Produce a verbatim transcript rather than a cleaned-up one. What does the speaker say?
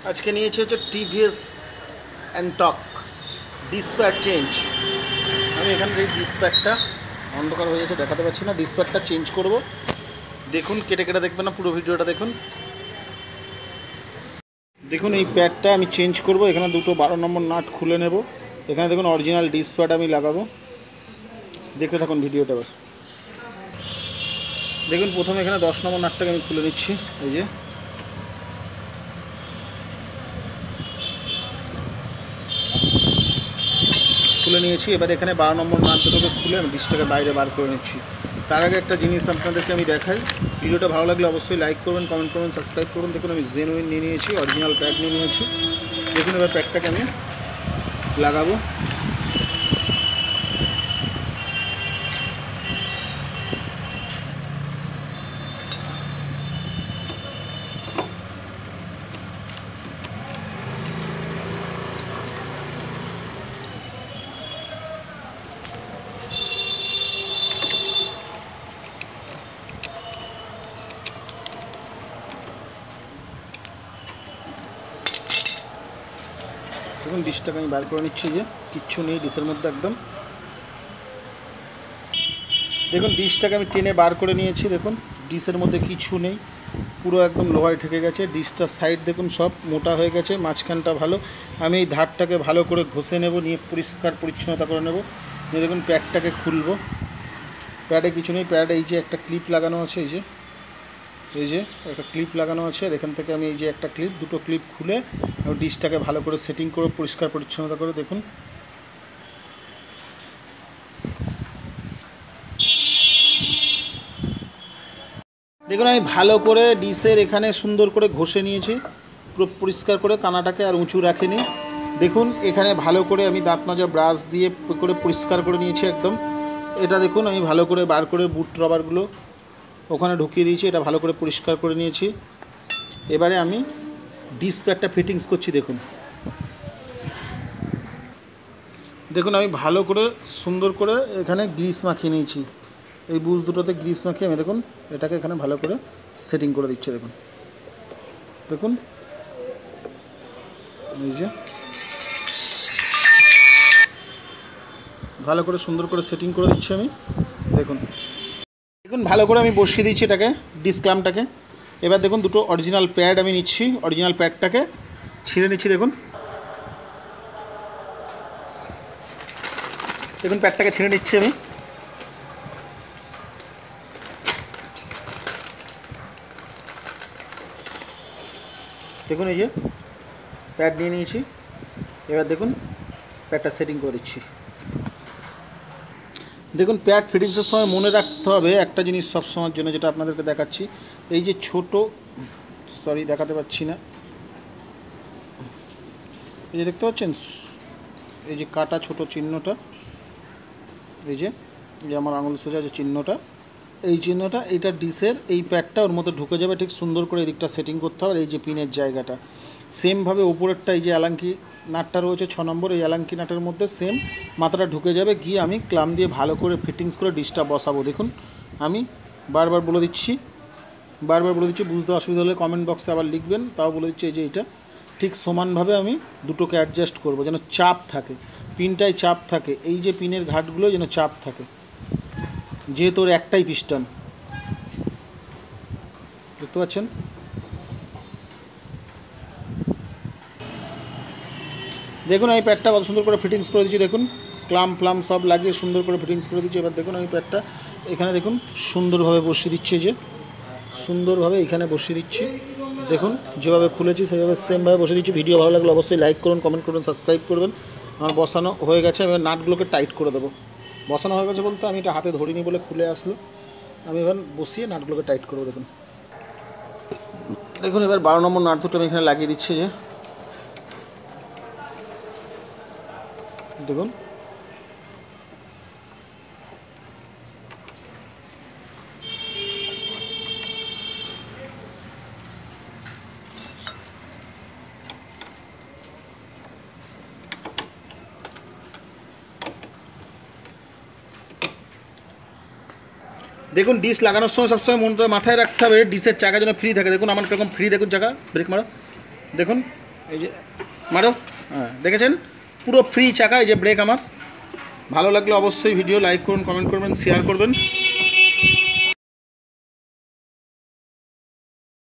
আজকে নিয়েছি হচ্ছে টিভিএস Ntorq ডিসপ্যাড চেঞ্জ। আমি এখানে এই ডিসপ্যাডটা অন্ধকার হয়ে গেছে দেখাতে পাচ্ছি না, ডিসপ্যাডটা চেঞ্জ করব। দেখুন, কেটে কেটে দেখবেন না, পুরো ভিডিওটা দেখুন। দেখুন এই প্যাডটা আমি চেঞ্জ করব। এখানে দুটো বারো নম্বর নাট খুলে নেব। এখানে দেখুন অরিজিনাল ডিসপ্যাড আমি লাগাবো, দেখতে থাকুন ভিডিওটা। বাস দেখুন, প্রথমে এখানে দশ নম্বর নাটটাকে আমি খুলে নিচ্ছি। এই যে খুলে নিয়েছি। এবার এখানে বারো নম্বর নাট দুটোকে খুলে আমি ডিসটাকে বাইরে বার করে নিচ্ছি। তার আগে একটা জিনিস আপনাদেরকে আমি দেখাই। ভিডিওটা ভালো লাগলে অবশ্যই লাইক করবেন, কমেন্ট করবেন, সাবস্ক্রাইব করুন। দেখুন আমি জেনুইন নিয়ে নিয়েছি, অরিজিনাল প্যাড নিয়ে নিয়েছি। দেখুন এবার প্যাডটাকে আমি লাগাবো। দেখুন ডিশটাকে আমি বার করে নিচ্ছি, যে কিচ্ছু নেই ডিশের মধ্যে একদম। দেখুন ডিশটাকে আমি টেনে বার করে নিয়েছি। দেখুন ডিশের মধ্যে কিছু নেই, পুরো একদম লোহায় ঠেকে গেছে। ডিশটার সাইড দেখুন সব মোটা হয়ে গেছে, মাঝখানটা ভালো। আমি এই ধারটাকে ভালো করে ঘষে নেব, নিয়ে পরিষ্কার পরিচ্ছন্নতা করে নেব। নিয়ে দেখুন প্যাডটাকে খুলবো। প্যাডে কিছু নেই, প্যাডে এই যে একটা ক্লিপ লাগানো আছে, এই যে এই যে একটা ক্লিপ লাগানো আছে। আর এখান থেকে আমি এই যে একটা ক্লিপ, দুটো ক্লিপ খুলে আমি ডিশটাকে ভালো করে সেটিং করে পরিষ্কার পরিচ্ছন্নতা করে দেখুন। দেখুন আমি ভালো করে ডিশের এখানে সুন্দর করে ঘষে নিয়েছি, পুরো পরিষ্কার করে, কানাটাকে আর উঁচু রাখিনি। দেখুন এখানে ভালো করে আমি দাঁত মাজা ব্রাশ দিয়ে করে পরিষ্কার করে নিয়েছি একদম। এটা দেখুন আমি ভালো করে বার করে বুট রবারগুলো ওখানে ঢুকিয়ে দিয়েছি, এটা ভালো করে পরিষ্কার করে নিয়েছি। এবারে আমি ডিসপ্যাডটা ফিটিংস করছি। দেখুন দেখুন আমি ভালো করে সুন্দর করে এখানে গ্রিস মাখিয়ে নিয়েছি। এই বুশ দুটোতে গ্রিস মাখিয়ে আমি দেখুন এটাকে এখানে ভালো করে সেটিং করে দিচ্ছি। দেখুন দেখুন এই যে ভালো করে সুন্দর করে সেটিং করে দিচ্ছি আমি। দেখুন দেখুন ভালো করে আমি বসিয়ে দিচ্ছি এটাকে, ডিস ক্ল্যাম্পটাকে। এবার দেখুন দুটো অরিজিনাল প্যাড আমি নিচ্ছি, অরিজিনাল প্যাডটাকে ছিঁড়ে নিচ্ছি। দেখুন দেখুন প্যাডটাকে ছিঁড়ে নিচ্ছি আমি। দেখুন এই যে প্যাড নিয়ে নিয়েছি। এবার দেখুন প্যাডটা সেটিং করে দিচ্ছি। দেখুন প্যাড ফিটিংসের সময় মনে রাখতে হবে একটা জিনিস সব সময়ের জন্য, যেটা আপনাদেরকে দেখাচ্ছি। এই যে ছোট, সরি দেখাতে পাচ্ছি না, এই যে দেখতে পাচ্ছেন এই যে কাটা ছোট চিহ্নটা, এই যে যে আমার আঙুল সোজা যে চিহ্নটা, এই চিহ্নটা এইটা ডিশের এই প্যাডটা ওর মধ্যে ঢুকে যাবে। ঠিক সুন্দর করে এদিকটা সেটিং করতে হবে। এই যে পিনের জায়গাটা সেমভাবে উপরেরটা এই যে অ্যালাঙ্কি নাটটা রয়েছে ছ নম্বর, এই অ্যালাঙ্কি নাটের মধ্যে সেম মাথাটা ঢুকে যাবে। গিয়ে আমি ক্লাম দিয়ে ভালো করে ফিটিংস করে ডিশটা বসাবো। দেখুন আমি বারবার বলে দিচ্ছি বারবার বলে দিচ্ছি বুঝতে অসুবিধা হলে কমেন্ট বক্সে আবার লিখবেন। তাও বলে দিচ্ছি এই যে এটা ঠিক সমানভাবে আমি দুটোকে অ্যাডজাস্ট করব, যেন চাপ থাকে, পিনটায় চাপ থাকে। এই যে পিনের ঘাটগুলো যেন চাপ থাকে, যেহেতু ওর একটাই পিস্টন, দেখতে পাচ্ছেন। দেখুন আমি প্যাডটা কত সুন্দর করে ফিটিংস করে দিচ্ছি। দেখুন ক্লাম ফ্লাম সব লাগিয়ে সুন্দর করে ফিটিংস করে দিচ্ছি। এবার দেখুন আমি প্যাডটা এখানে দেখুন সুন্দরভাবে বসিয়ে দিচ্ছি, যে সুন্দরভাবে এখানে বসিয়ে দিচ্ছি। দেখুন যেভাবে খুলেছি সেভাবে সেমভাবে বসিয়ে দিচ্ছি। ভিডিও ভালো লাগলে অবশ্যই লাইক করুন, কমেন্ট করুন, সাবস্ক্রাইব করবেন। আমার বসানো হয়ে গেছে, আমি নাটগুলোকে টাইট করে দেবো। বসানো হয়ে গেছে বলতে আমি এটা হাতে ধরিনি বলে খুলে আসলো। আমি এবার বসিয়ে নাটগুলোকে টাইট করবো। দেখুন দেখুন এবার বারো নম্বর নাট দুটো আমি এখানে লাগিয়ে দিচ্ছি। যে দেখুন দেখুন ডিশ লাগানোর সময় সবসময় মনটা মাথায় রাখতে হবে ডিশের চাকা যেন ফ্রি থাকে। দেখুন আমার কীরকম ফ্রি, দেখুন চাকা ব্রেক মারা। দেখুন এই যে মারো, হ্যাঁ দেখেছেন পুরো ফ্রি চাকা। এই যে ব্রেক আমার। ভালো লাগলে অবশ্যই ভিডিও লাইক করুন, কমেন্ট করবেন, শেয়ার করবেন।